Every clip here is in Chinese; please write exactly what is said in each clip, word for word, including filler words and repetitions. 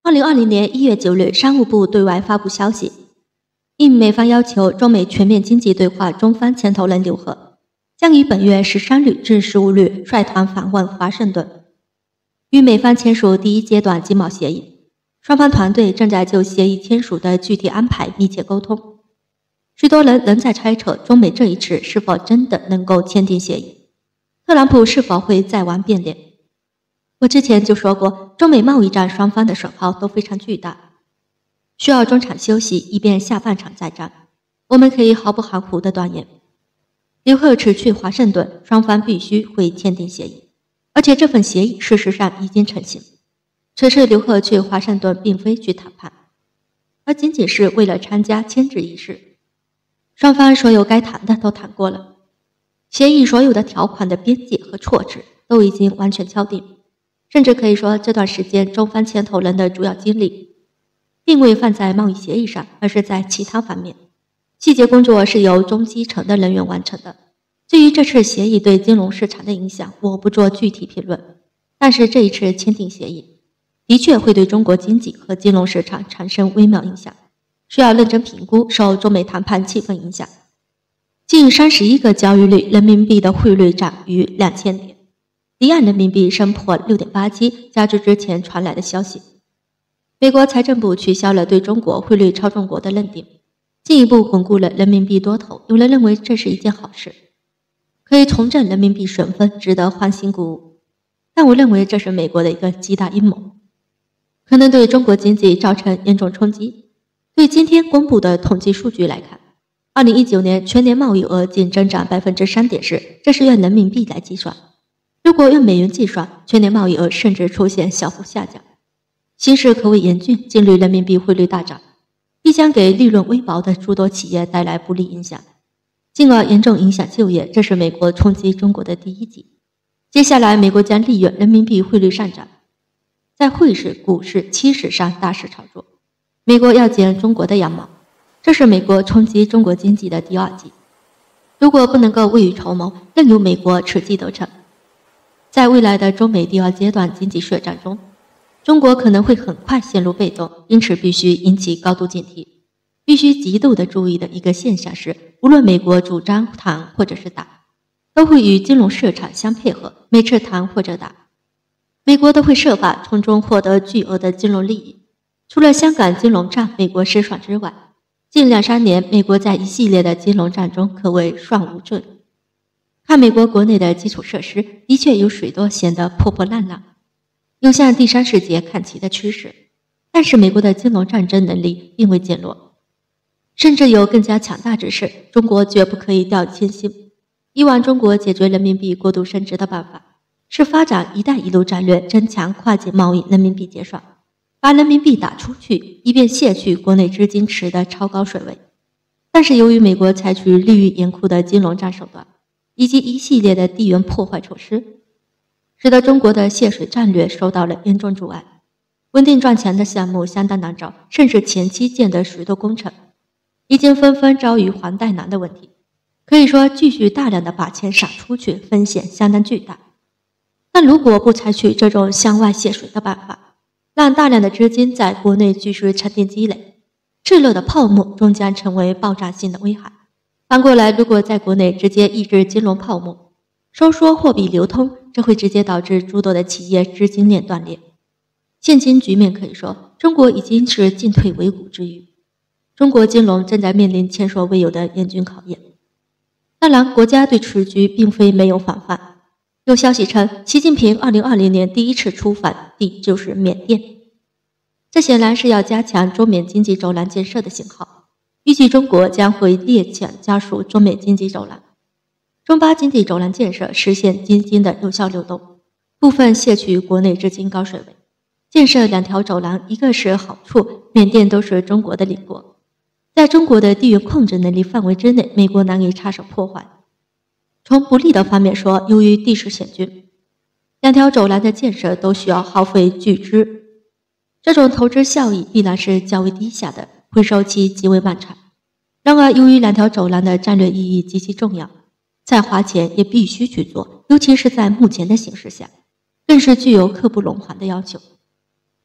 二零二零年一月九日，商务部对外发布消息，应美方要求，中美全面经济对话中方牵头人刘鹤将于本月十三日至十五日率团访问华盛顿，与美方签署第一阶段经贸协议。双方团队正在就协议签署的具体安排密切沟通。许多人仍在猜测中美这一次是否真的能够签订协议，特朗普是否会再玩变脸。我之前就说过，中美贸易战双方的损耗都非常巨大，需要中场休息，以便下半场再战。我们可以毫不含糊地断言，刘鹤此去华盛顿，双方必须会签订协议，而且这份协议事实上已经成型。此次刘鹤去华盛顿并非去谈判，而仅仅是为了参加签字仪式。双方所有该谈的都谈过了，协议所有的条款的边界和措辞都已经完全敲定，甚至可以说这段时间中方牵头人的主要精力并未放在贸易协议上，而是在其他方面。细节工作是由中基层的人员完成的。至于这次协议对金融市场的影响，我不做具体评论，但是这一次签订协议的确会对中国经济和金融市场产生微妙影响，需要认真评估受中美谈判气氛影响。近三十一个交易日，人民币的汇率涨逾两千点，离岸人民币升破 六点八七， 加之之前传来的消息，美国财政部取消了对中国汇率操纵国的认定，进一步巩固了人民币多头。有人认为这是一件好事，可以重振人民币水分，值得欢欣鼓舞。但我认为这是美国的一个极大阴谋，可能对中国经济造成严重冲击。对今天公布的统计数据来看，二零一九年全年贸易额仅增长 百分之三点四， 这是用人民币来计算。如果用美元计算，全年贸易额甚至出现小幅下降。形势可谓严峻，近日人民币汇率大涨，必将给利润微薄的诸多企业带来不利影响，进而严重影响就业。这是美国冲击中国的第一击。接下来美国将利用人民币汇率上涨，在汇市、股市、期市上大肆炒作。美国要剪中国的羊毛，这是美国冲击中国经济的第二击。如果不能够未雨绸缪，任由美国此计得逞，在未来的中美第二阶段经济血战中，中国可能会很快陷入被动。因此必须引起高度警惕。必须极度的注意的一个现象是，无论美国主张谈或者是打，都会与金融市场相配合。每次谈或者打，美国都会设法从中获得巨额的金融利益。除了香港金融战美国失算之外，近两三年美国在一系列的金融战中可谓算无罪。看美国国内的基础设施，的确有许多显得破破烂烂，有向第三世界看齐的趋势，但是美国的金融战争能力并未减弱，甚至有更加强大之势。中国绝不可以掉以轻心。以往中国解决人民币过度升值的办法是发展“一带一路”战略，增强跨境贸易人民币结算，把人民币打出去，以便卸去国内资金池的超高水位。但是由于美国采取利益严酷的金融战手段，以及一系列的地缘破坏措施，使得中国的卸水战略受到了严重阻碍，稳定赚钱的项目相当难找，甚至前期建的许多工程已经纷纷遭遇还贷难的问题。可以说继续大量的把钱撒出去，风险相当巨大。但如果不采取这种向外泄水的办法，让大量的资金在国内继续沉淀积累，炽热的泡沫终将成为爆炸性的危害。反过来，如果在国内直接抑制金融泡沫，收缩货币流通，这会直接导致诸多的企业资金链断裂。现今局面可以说，中国已经是进退维谷之余，中国金融正在面临前所未有的严峻考验。当然，国家对此局并非没有防范。有消息称，习近平二零二零年第一次出访地就是缅甸，这显然是要加强中缅经济走廊建设的信号。预计中国将会列强加速中缅经济走廊，中巴经济走廊建设实现资金的有效流动，部分卸去国内资金高水位。建设两条走廊，一个是好处，缅甸都是中国的邻国，在中国的地缘控制能力范围之内，美国难以插手破坏。从不利的方面说，由于地势险峻，两条走廊的建设都需要耗费巨资，这种投资效益必然是较为低下的，回收期极为漫长。然而，由于两条走廊的战略意义极其重要，再花钱也必须去做，尤其是在目前的形势下，更是具有刻不容缓的要求。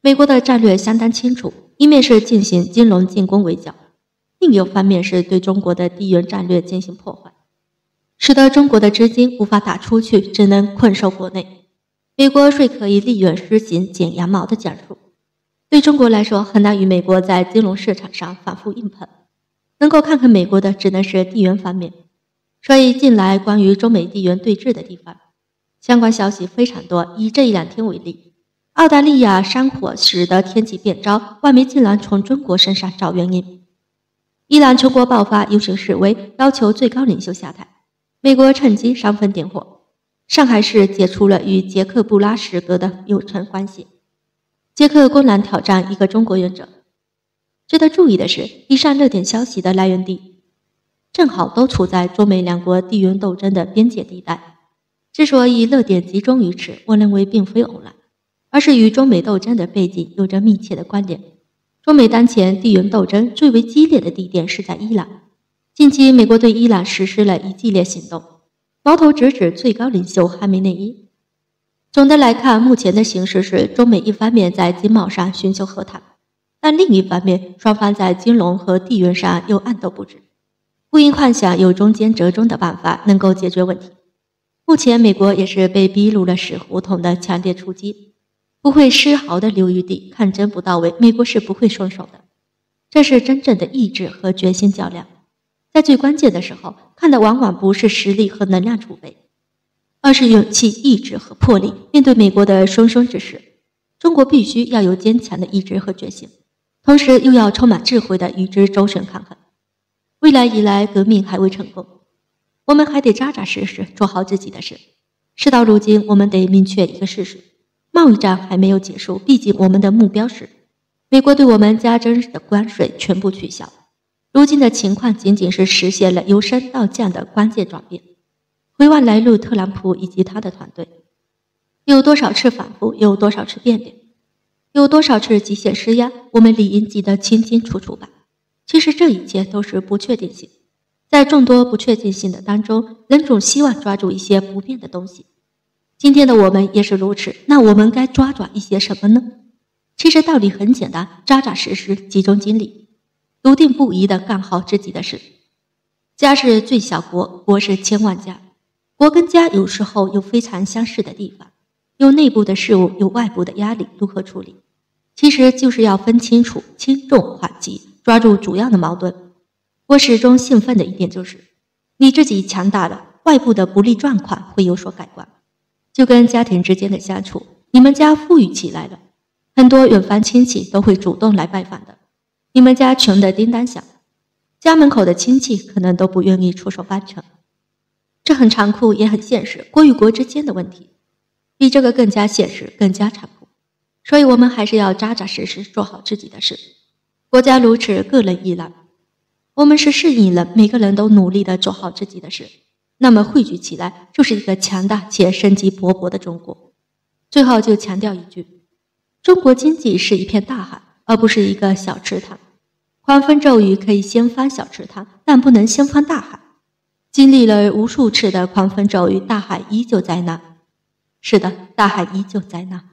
美国的战略相当清楚，一面是进行金融进攻围剿，另一方面是对中国的地缘战略进行破坏，使得中国的资金无法打出去，只能困守国内。美国虽可以利用实行剪羊毛的战术，对中国来说很难与美国在金融市场上反复硬碰，能够看看美国的只能是地缘方面。所以近来关于中美地缘对峙的地方，相关消息非常多。以这一两天为例，澳大利亚山火使得天气变糟，外媒竟然从中国身上找原因。伊朗全国爆发游行示威，要求最高领袖下台，美国趁机煽风点火。上海市解除了与捷克布拉什格的友城关系，捷克公然挑战一个中国原则。值得注意的是，以上热点消息的来源地正好都处在中美两国地缘斗争的边界地带。之所以热点集中于此，我认为并非偶然，而是与中美斗争的背景有着密切的关联。中美当前地缘斗争最为激烈的地点是在伊朗，近期美国对伊朗实施了一系列行动，矛头直指最高领袖哈梅内伊。总的来看，目前的形势是中美一方面在经贸上寻求和谈，但另一方面双方在金融和地缘上又暗斗不止，不应幻想有中间折中的办法能够解决问题。目前美国也是被逼入了死胡同的强烈出击，不会丝毫的留余地，抗争不到位，美国是不会松手的。这是真正的意志和决心较量，在最关键的时候，看的往往不是实力和能量储备，而是勇气、意志和魄力。面对美国的汹汹之势，中国必须要有坚强的意志和决心，同时又要充满智慧的与之周旋抗衡。未来以来，革命还未成功，我们还得扎扎实实做好自己的事。事到如今，我们得明确一个事实：贸易战还没有结束，毕竟我们的目标是美国对我们加征的关税全部取消。如今的情况仅仅是实现了由升到降的关键转变。回望来路特朗普以及他的团队，有多少次反复，有多少次变脸，有多少次极限施压，我们理应记得清清楚楚吧。其实这一切都是不确定性，在众多不确定性的当中，人总希望抓住一些不变的东西。今天的我们也是如此，那我们该抓抓一些什么呢？其实道理很简单，扎扎实实，集中精力，笃定不移地干好自己的事。家是最小国，国是千万家。国跟家有时候有非常相似的地方，有内部的事物，有外部的压力，如何处理？其实就是要分清楚轻重缓急，抓住主要的矛盾。我始终兴奋的一点就是，你自己强大了，外部的不利状况会有所改观。就跟家庭之间的相处，你们家富裕起来了，很多远房亲戚都会主动来拜访的。你们家穷得叮当响，家门口的亲戚可能都不愿意出手帮衬。这很残酷，也很现实，国与国之间的问题，比这个更加现实，更加残酷。所以我们还是要扎扎实实做好自己的事。国家如此，个人亦然。我们是适应人，每个人都努力地做好自己的事，那么汇聚起来就是一个强大且生机勃勃的中国。最后就强调一句，中国经济是一片大海，而不是一个小池塘。狂风骤雨可以掀翻小池塘，但不能掀翻大海。经历了无数次的狂风骤雨，大海依旧在那。是的，大海依旧在那。